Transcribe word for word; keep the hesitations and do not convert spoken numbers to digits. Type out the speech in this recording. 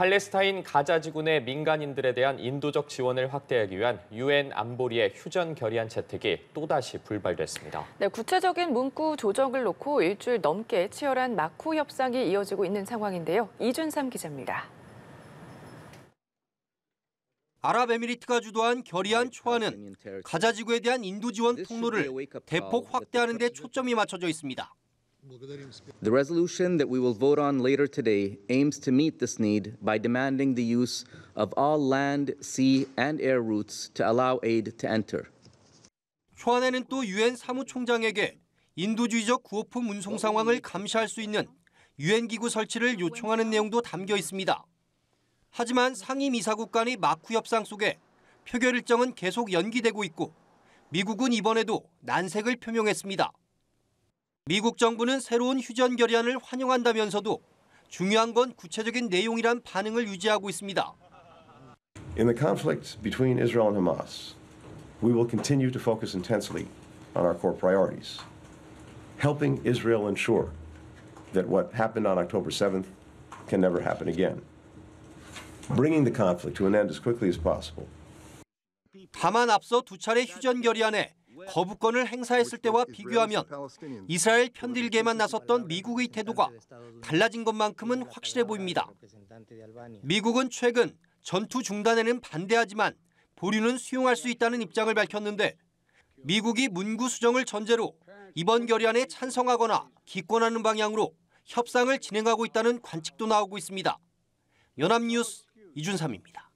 팔레스타인 가자 지구 내 민간인들에 대한 인도적 지원을 확대하기 위한 유엔 안보리의 휴전 결의안 채택이 또다시 불발됐습니다. 네, 구체적인 문구 조정을 놓고 일주일 넘게 치열한 마쿠 협상이 이어지고 있는 상황인데요. 이준삼 기자입니다. 아랍에미리트가 주도한 결의안 초안은 가자 지구에 대한 인도 지원 통로를 대폭 확대하는 데 초점이 맞춰져 있습니다. The resolution that we will vote on later today aims to meet this need by demanding the use of all land, sea, and air routes to allow aid to enter. 초안에는 또 유엔 사무총장에게 인도주의적 구호품 운송 상황을 감시할 수 있는 유엔 기구 설치를 요청하는 내용도 담겨 있습니다. 하지만 상임이사국 간의 마쿠 협상 속에 표결 일정은 계속 연기되고 있고 미국은 이번에도 난색을 표명했습니다. 미국 정부는 새로운 휴전 결의안을 환영한다면서도 중요한 건 구체적인 내용이란 반응을 유지하고 있습니다. In the conflict between Israel and Hamas, we will continue to focus intensely on our core priorities, helping Israel ensure that what happened on October seventh can never happen again, bringing the conflict to an end as quickly as possible. 다만 앞서 두 차례 휴전 결의안에 거부권을 행사했을 때와 비교하면 이스라엘 편들기에만 나섰던 미국의 태도가 달라진 것만큼은 확실해 보입니다. 미국은 최근 전투 중단에는 반대하지만 보류는 수용할 수 있다는 입장을 밝혔는데 미국이 문구 수정을 전제로 이번 결의안에 찬성하거나 기권하는 방향으로 협상을 진행하고 있다는 관측도 나오고 있습니다. 연합뉴스 이준삼입니다.